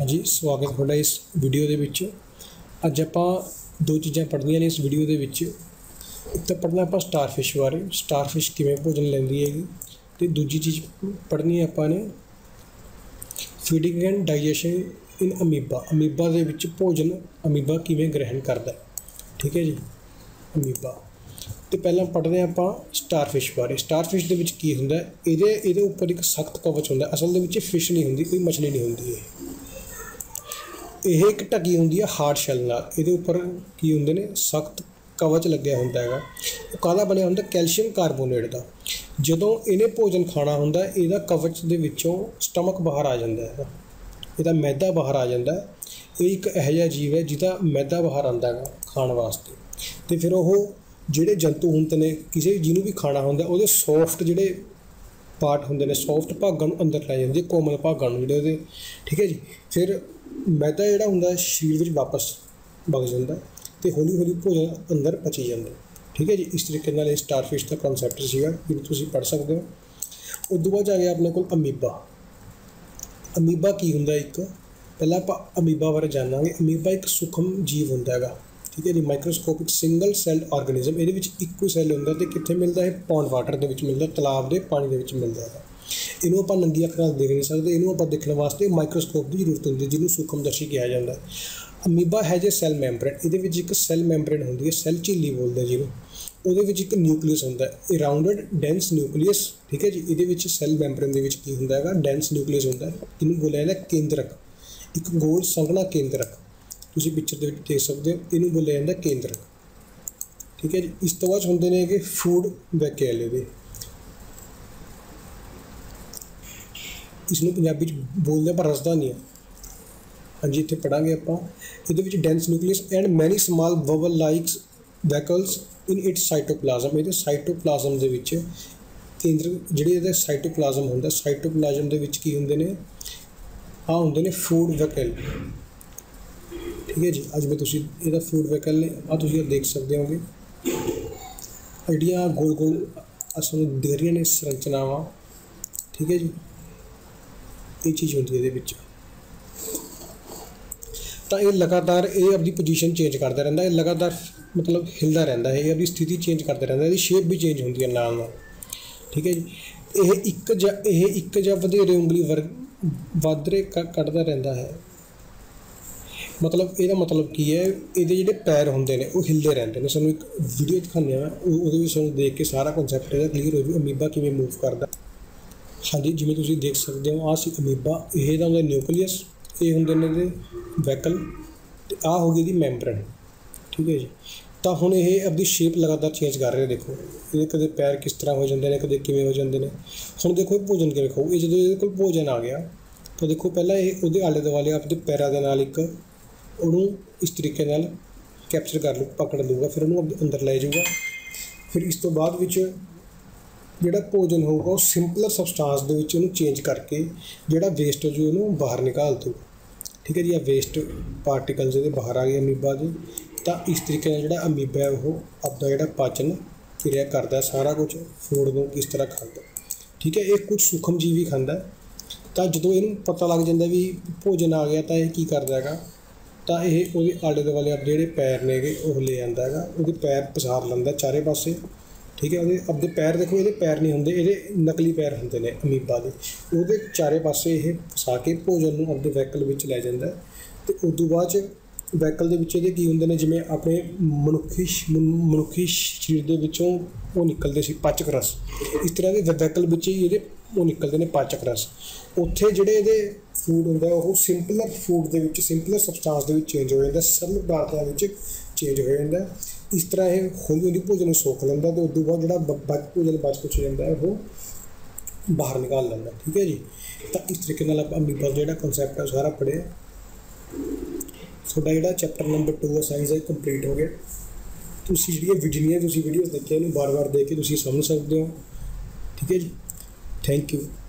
हाँ जी, स्वागत थोड़ा इस वीडियो दे विच। अज आपां दो चीज़ां पढ़नियां ने इस वीडियो दे विच। एक तो पढ़ना आपां स्टारफिश बारे, स्टारफिश किवें भोजन लैंदी हैगी, ते दूजी चीज़ पढ़नी है आपां ने feeding and digestion in amoeba. Amoeba दे विच भोजन अमीबा किवें ग्रहण करदा है। ठीक है जी, अमीबा। तो पहलां पढ़दे आं आपां स्टारफिश बारे। स्टारफिश दे विच की हुंदा है, इहदे उपर एक सख्त कवच हुंदा है। असल दे विच फिश नहीं हुंदी, कोई मछली नहीं हुंदी। ਇਹ ਇੱਕ ਢਕੀ ਹੁੰਦੀ ਹੈ ਹਾਰਡ ਸ਼ੈਲ ਨਾਲ। ਇਹਦੇ ਉੱਪਰ ਕੀ ਹੁੰਦੇ ਨੇ, ਸਖਤ ਕਵਚ ਲੱਗਿਆ ਹੁੰਦਾ ਹੈਗਾ। ਉਹ ਕਾਹਦਾ ਬਣਿਆ ਹੁੰਦਾ, ਕੈਲਸ਼ੀਅਮ ਕਾਰਬੋਨੇਟ ਦਾ। ਜਦੋਂ ਇਹਨੇ ਭੋਜਨ ਖਾਣਾ ਹੁੰਦਾ, ਇਹਦਾ ਕਵਚ ਦੇ ਵਿੱਚੋਂ ਸਟਮਕ ਬਾਹਰ ਆ ਜਾਂਦਾ ਹੈਗਾ, ਇਹਦਾ ਮੈਦਾ ਬਾਹਰ ਆ ਜਾਂਦਾ। ਇਹ ਇੱਕ ਇਹੋ ਜਿਹਾ ਜੀਵ ਹੈ ਜਿਹਦਾ ਮੈਦਾ ਬਾਹਰ ਆਉਂਦਾ ਹੈਗਾ ਖਾਣ ਵਾਸਤੇ। ਅਤੇ ਫਿਰ ਉਹ ਜਿਹੜੇ ਜੰਤੂ ਹੁੰਦੇ ਨੇ, ਕਿਸੇ ਜਿਹਨੂੰ ਵੀ ਖਾਣਾ ਹੁੰਦਾ, ਉਹਦੇ ਸੋਫਟ ਜਿਹੜੇ ਪਾਰਟ ਹੁੰਦੇ ਨੇ, ਸੋਫਟ ਭਾਗਾਂ ਨੂੰ ਅੰਦਰ ਲੈ ਜਾਂਦੇ, ਕੋਮਲ ਭਾਗਾਂ ਨੂੰ ਜਿਹੜੇ ਉਹਦੇ। ਠੀਕ ਹੈ ਜੀ। ਫਿਰ मैदा ਜਿਹੜਾ ਹੁੰਦਾ ਸਰੀਰ ਵਿੱਚ ਵਾਪਸ ਵਗ ਜਾਂਦਾ ਅਤੇ ਹੌਲੀ ਹੌਲੀ ਭੋਜਨ ਅੰਦਰ ਪਚੀ ਜਾਂਦਾ। ਠੀਕ ਹੈ ਜੀ। ਇਸ ਤਰੀਕੇ ਨਾਲ ਇਹ ਸਟਾਰਫਿਸ਼ ਦਾ ਕਨਸੈਪਟ ਸੀਗਾ, ਜਿਹਨੂੰ ਤੁਸੀਂ ਪੜ੍ਹ ਸਕਦੇ ਹੋ। ਉਸ ਤੋਂ ਬਾਅਦ ਆ ਗਿਆ ਆਪਣੇ ਕੋਲ ਅਮੀਬਾ। ਅਮੀਬਾ ਕੀ ਹੁੰਦਾ, ਇੱਕ ਪਹਿਲਾਂ ਆਪਾਂ ਅਮੀਬਾ ਬਾਰੇ ਜਾਣਾਂਗੇ। ਅਮੀਬਾ ਇੱਕ ਸੂਖਮ ਜੀਵ ਹੁੰਦਾ ਹੈਗਾ। ਠੀਕ ਹੈ ਜੀ। Microscopic single cell organism. ਇਹਦੇ ਵਿੱਚ ਇੱਕੋ ਸੈੱਲ ਹੁੰਦਾ ਅਤੇ ਕਿੱਥੇ ਮਿਲਦਾ ਹੈ, ਪੌਂਡ ਵਾਟਰ ਦੇ ਵਿੱਚ ਮਿਲਦਾ, ਤਲਾਬ ਦੇ ਪਾਣੀ ਦੇ ਵਿੱਚ ਮਿਲਦਾ ਹੈਗਾ। ਇਹਨੂੰ ਆਪਾਂ ਨੰਗੀ ਅੱਖ ਨਾਲ ਦੇਖ ਨਹੀਂ ਸਕਦੇ, ਇਹਨੂੰ ਆਪਾਂ ਦੇਖਣ ਵਾਸਤੇ ਮਾਈਕਰੋਸਕੋਪ ਦੀ ਜ਼ਰੂਰਤ ਹੁੰਦੀ, ਜਿਹਨੂੰ ਸੂਖਮਦਰਸ਼ੀ ਕਿਹਾ ਜਾਂਦਾ। Amoeba has a cell membrane. ਇਹਦੇ ਵਿੱਚ ਇੱਕ ਸੈੱਲ ਮੈਂਬਰੇਨ ਹੁੰਦੀ ਹੈ, ਸੈੱਲ ਝਿੱਲੀ ਬੋਲਦੇ ਜਿਹਨੂੰ। ਉਹਦੇ ਵਿੱਚ ਇੱਕ ਨਿਊਕਲੀਅਸ ਹੁੰਦਾ, ਇਹ ਰਾਊਂਡਡ ਡੈਂਸ ਨਿਊਕਲੀਅਸ। ਠੀਕ ਹੈ ਜੀ। ਇਹਦੇ ਵਿੱਚ ਸੈੱਲ ਮੈਂਬਰੇਨ ਦੇ ਵਿੱਚ ਕੀ ਹੁੰਦਾ ਹੈਗਾ, ਡੈਂਸ ਨਿਊਕਲੀਅਸ ਹੁੰਦਾ। ਇਹਨੂੰ ਬੋਲਿਆ ਜਾਂਦਾ ਕੇਂਦਰਕ, ਇੱਕ ਗੋਲ ਸੰਘਣਾ ਕੇਂਦਰਕ। ਤੁਸੀਂ ਪਿਕਚਰ ਦੇ ਵਿੱਚ ਦੇਖ ਸਕਦੇ ਹੋ, ਇਹਨੂੰ ਬੋਲਿਆ ਜਾਂਦਾ ਕੇਂਦਰਕ। ਠੀਕ ਹੈ ਜੀ। ਇਸ ਤੋਂ ਬਾਅਦ ਹੁੰਦੇ ਨੇ ਕਿ ਫੂਡ ਵੈਕੇਲ। ਇਹਦੇ ਇਸਨੂੰ ਪੰਜਾਬੀ 'ਚ ਬੋਲਦੇ ਪਰ ਰਸਦਾ ਨਹੀਂ ਹੈ। ਹਾਂਜੀ, ਇੱਥੇ ਪੜ੍ਹਾਂਗੇ ਆਪਾਂ। ਇਹਦੇ ਵਿੱਚ dense nucleus and many small bubble likes vacuoles in its cytoplasm. ਇਹਦੇ ਸਾਈਟੋਪਲਾਜ਼ਮ ਦੇ ਵਿੱਚ ਕੇਂਦਰ ਜਿਹੜੇ ਇਹਦੇ ਸਾਈਟੋਪਲਾਜ਼ਮ ਹੁੰਦਾ, ਸਾਈਟੋਪਲਾਜ਼ਮ ਦੇ ਵਿੱਚ ਕੀ ਹੁੰਦੇ ਨੇ, ਆਹ ਹੁੰਦੇ ਨੇ ਫੂਡ ਵੈਕਲ। ਠੀਕ ਹੈ ਜੀ। ਅੱਜ ਮੈਂ ਤੁਸੀਂ ਇਹਦਾ ਫੂਡ ਵੈਕਲ ਨੇ ਆਹ ਤੁਸੀਂ ਦੇਖ ਸਕਦੇ ਹੋਗੇ, ਜਿਹੜੀਆਂ ਗੋਲ ਗੋਲ ਸਾਨੂੰ ਦਿਖ ਰਹੀਆਂ ਨੇ ਸੰਰਚਨਾਵਾਂ। ਠੀਕ ਹੈ ਜੀ। ਇਹ ਚੀਜ਼ ਹੁੰਦੀ ਇਹਦੇ ਵਿੱਚ। ਤਾਂ ਇਹ ਲਗਾਤਾਰ ਇਹ ਆਪਣੀ ਪੋਜੀਸ਼ਨ ਚੇਂਜ ਕਰਦਾ ਰਹਿੰਦਾ, ਇਹ ਲਗਾਤਾਰ ਮਤਲਬ ਹਿਲਦਾ ਰਹਿੰਦਾ ਹੈ, ਇਹ ਆਪਣੀ ਸਥਿਤੀ ਚੇਂਜ ਕਰਦਾ ਰਹਿੰਦਾ, ਇਹਦੀ ਸ਼ੇਪ ਵੀ ਚੇਂਜ ਹੁੰਦੀ ਹੈ ਨਾਲ ਨਾਲ। ਠੀਕ ਹੈ ਜੀ। ਇਹ ਇੱਕ ਜਾਂ ਵਧੇਰੇ ਉਂਗਲੀ ਵਾਧਰੇ ਕੱਢਦਾ ਰਹਿੰਦਾ ਹੈ। ਮਤਲਬ ਇਹਦਾ ਮਤਲਬ ਕੀ ਹੈ, ਇਹਦੇ ਜਿਹੜੇ ਪੈਰ ਹੁੰਦੇ ਨੇ ਉਹ ਹਿਲਦੇ ਰਹਿੰਦੇ ਨੇ। ਸਾਨੂੰ ਇੱਕ ਵੀਡੀਓ ਦਿਖਾਉਂਦੇ ਹਾਂ, ਉਹਦੇ ਵਿੱਚ ਸਾਨੂੰ ਦੇਖ ਕੇ ਸਾਰਾ ਕਨਸੈਪਟ ਇਹਦਾ ਕਲੀਅਰ ਹੋ ਜੂ, ਅਮੀਬਾ ਕਿਵੇਂ ਮੂਵ ਕਰਦਾ। ਹਾਂਜੀ, ਜਿਵੇਂ ਤੁਸੀਂ ਦੇਖ ਸਕਦੇ ਹੋ, ਆਹ ਸੀ ਅਮੀਬਾ। ਇਹ ਦਾ ਹੁੰਦਾ ਨਿਊਕਲੀਅਸ, ਇਹ ਹੁੰਦੇ ਨੇ ਇਹਦੇ ਵੈਕਲ, ਅਤੇ ਆਹ ਹੋ ਗਈ ਇਹਦੀ ਮੈਂਬਰੇਨ। ਠੀਕ ਹੈ ਜੀ। ਤਾਂ ਹੁਣ ਇਹ ਆਪਣੀ ਸ਼ੇਪ ਲਗਾਤਾਰ ਚੇਂਜ ਕਰ ਰਹੇ। ਦੇਖੋ ਇਹਦੇ ਕਦੇ ਪੈਰ ਕਿਸ ਤਰ੍ਹਾਂ ਹੋ ਜਾਂਦੇ ਨੇ, ਕਦੇ ਕਿਵੇਂ ਹੋ ਜਾਂਦੇ ਨੇ। ਹੁਣ ਦੇਖੋ ਇਹ ਭੋਜਨ ਕਿਵੇਂ ਖਾਊ। ਇਹ ਜਦੋਂ ਇਹਦੇ ਕੋਲ ਭੋਜਨ ਆ ਗਿਆ ਤਾਂ ਦੇਖੋ ਪਹਿਲਾਂ ਇਹ ਉਹਦੇ ਆਲੇ ਦੁਆਲੇ ਆਪਣੇ ਪੈਰਾਂ ਦੇ ਨਾਲ ਇੱਕ ਉਹਨੂੰ ਇਸ ਤਰੀਕੇ ਨਾਲ ਕੈਪਚਰ ਕਰ ਲੂ, ਪਕੜ ਲੂਗਾ, ਫਿਰ ਉਹਨੂੰ ਅੰਦਰ ਲੈ ਜਾਊਗਾ। ਫਿਰ ਇਸ ਤੋਂ ਬਾਅਦ ਵਿੱਚ ਜਿਹੜਾ ਭੋਜਨ ਹੋਊਗਾ ਉਹ ਸਿੰਪਲਰ ਸਬਸਟਾਂਸ ਦੇ ਵਿੱਚ ਉਹਨੂੰ ਚੇਂਜ ਕਰਕੇ ਜਿਹੜਾ ਵੇਸਟ ਹੋ ਜੂ ਉਹਨੂੰ ਬਾਹਰ ਨਿਕਾਲ ਦੂ। ਠੀਕ ਹੈ ਜੀ। ਆ ਵੇਸਟ ਪਾਰਟੀਕਲਸ ਇਹਦੇ ਬਾਹਰ ਆ ਗਏ ਅਮੀਬਾ ਦੇ। ਤਾਂ ਇਸ ਤਰੀਕੇ ਨਾਲ ਜਿਹੜਾ ਅਮੀਬਾ ਹੈ ਉਹ ਆਪਦਾ ਜਿਹੜਾ ਪਾਚਨ ਕਿਰਿਆ ਕਰਦਾ, ਸਾਰਾ ਕੁਝ ਫੂਡ ਨੂੰ ਕਿਸ ਤਰ੍ਹਾਂ ਖਾਂਦਾ। ਠੀਕ ਹੈ। ਇਹ ਕੁਝ ਸੂਖਮ ਜੀਵ ਵੀ ਖਾਂਦਾ। ਤਾਂ ਜਦੋਂ ਇਹਨੂੰ ਪਤਾ ਲੱਗ ਜਾਂਦਾ ਵੀ ਭੋਜਨ ਆ ਗਿਆ ਤਾਂ ਇਹ ਕੀ ਕਰਦਾ ਹੈਗਾ, ਤਾਂ ਇਹ ਉਹਦੇ ਆਲੇ ਦੁਆਲੇ ਆਪਣੇ ਜਿਹੜੇ ਪੈਰ ਨੇਗੇ ਉਹ ਲੈ ਜਾਂਦਾ ਹੈਗਾ, ਉਹਦੇ ਪੈਰ ਪਸਾਰ ਲੈਂਦਾ ਚਾਰੇ ਪਾਸੇ। ਠੀਕ ਹੈ। ਉਹਦੇ ਆਪਣੇ ਪੈਰ ਦੇਖੋ, ਇਹਦੇ ਪੈਰ ਨਹੀਂ ਹੁੰਦੇ, ਇਹਦੇ ਨਕਲੀ ਪੈਰ ਹੁੰਦੇ ਨੇ ਅਮੀਬਾ ਦੇ। ਉਹਦੇ ਚਾਰੇ ਪਾਸੇ ਇਹ ਫਸਾ ਕੇ ਭੋਜਨ ਨੂੰ ਆਪਣੇ ਵੈਕਲ ਵਿੱਚ ਲੈ ਜਾਂਦਾ। ਅਤੇ ਉਸ ਤੋਂ ਬਾਅਦ 'ਚ ਵੈਕਲ ਦੇ ਵਿੱਚ ਇਹਦੇ ਕੀ ਹੁੰਦੇ ਨੇ, ਜਿਵੇਂ ਆਪਣੇ ਮਨੁੱਖੀ ਸਰੀਰ ਦੇ ਵਿੱਚੋਂ ਉਹ ਨਿਕਲਦੇ ਸੀ ਪਾਚਕ ਰਸ, ਇਸ ਤਰ੍ਹਾਂ ਦੇ ਵੈਕਲ ਵਿੱਚ ਹੀ ਇਹਦੇ ਉਹ ਨਿਕਲਦੇ ਨੇ ਪਾਚਕ ਰਸ। ਉੱਥੇ ਜਿਹੜੇ ਇਹਦੇ ਫੂਡ ਹੁੰਦਾ ਉਹ ਸਿੰਪਲਰ ਫੂਡ ਦੇ ਵਿੱਚ, ਸਿੰਪਲਰ ਸਬਸਟਾਂਸ ਦੇ ਵਿੱਚ ਚੇਂਜ ਹੋ ਜਾਂਦਾ, ਸਰਲ ਪਦਾਰਥਾਂ ਵਿੱਚ ਚੇਂਜ ਹੋ ਜਾਂਦਾ। ਇਸ ਤਰ੍ਹਾਂ ਇਹ ਹੌਲੀ ਹੌਲੀ ਭੋਜਨ ਨੂੰ ਸੋਖ ਲੈਂਦਾ ਅਤੇ ਉਸ ਤੋਂ ਬਾਅਦ ਜਿਹੜਾ ਭੋਜਨ ਬਚ ਕੁਛ ਜਾਂਦਾ ਉਹ ਬਾਹਰ ਨਿਕਾਲ ਲੈਂਦਾ। ਠੀਕ ਹੈ ਜੀ। ਤਾਂ ਇਸ ਤਰੀਕੇ ਨਾਲ ਆਪਾਂ ਅਮੀਬਾ ਜਿਹੜਾ ਕਨਸੈਪਟ ਹੈ ਸਾਰਾ ਪੜ੍ਹਿਆ। ਤੁਹਾਡਾ ਜਿਹੜਾ ਚੈਪਟਰ ਨੰਬਰ 2 ਹੈ ਸਾਇੰਸ ਦਾ ਕੰਪਲੀਟ ਹੋ ਗਿਆ। ਤੁਸੀਂ ਜਿਹੜੀਆਂ ਜਿੰਨੀਆਂ ਤੁਸੀਂ ਵੀਡੀਓਜ਼ ਦੇਖੀਆਂ ਇਹਨੂੰ ਵਾਰ ਵਾਰ ਦੇਖ ਕੇ ਤੁਸੀਂ ਸਮਝ ਸਕਦੇ ਹੋ। ਠੀਕ ਹੈ ਜੀ। Thank you.